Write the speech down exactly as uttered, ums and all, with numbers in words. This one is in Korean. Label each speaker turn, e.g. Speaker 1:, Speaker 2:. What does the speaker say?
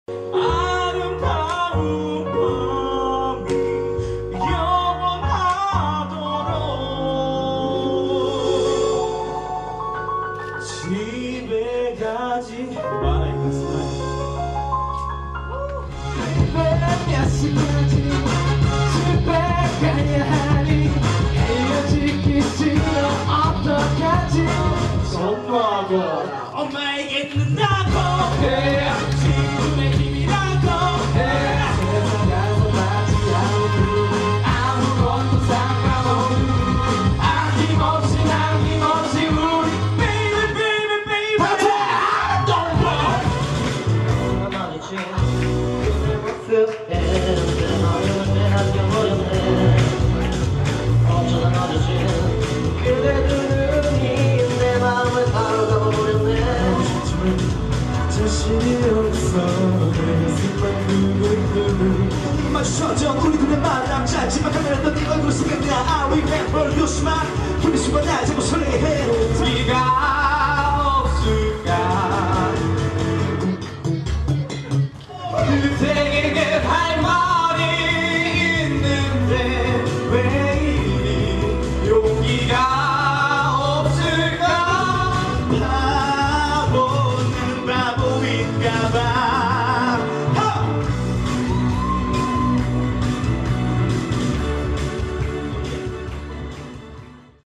Speaker 1: 아름다운 밤이 영원하도록 집에 가지 말아야겠어. 몇 시까지 집에 가야 하니 헤어지기 싫어 어떡하지. 선포하고 엄마에게 늦는다고 해. 지금의 힘이라고 해. 세상 가서 맞지 않는 아무것도 상관없는 아낌없이 남김없이 우리 baby baby baby don't worry.
Speaker 2: 말이지 그대 모습에 내 마음을 빼앗겨버렸네. 어쩌다 마주친 그대 두 눈이 내 마음을 사로잡아버렸네.
Speaker 1: 자신이 없어 내 가슴만 두근두근 마주쳐져 우리 둘의 만남 짧지만 카메라 떴네 얼굴 생각나 I remember you smile. 힘이 숨어나 자꾸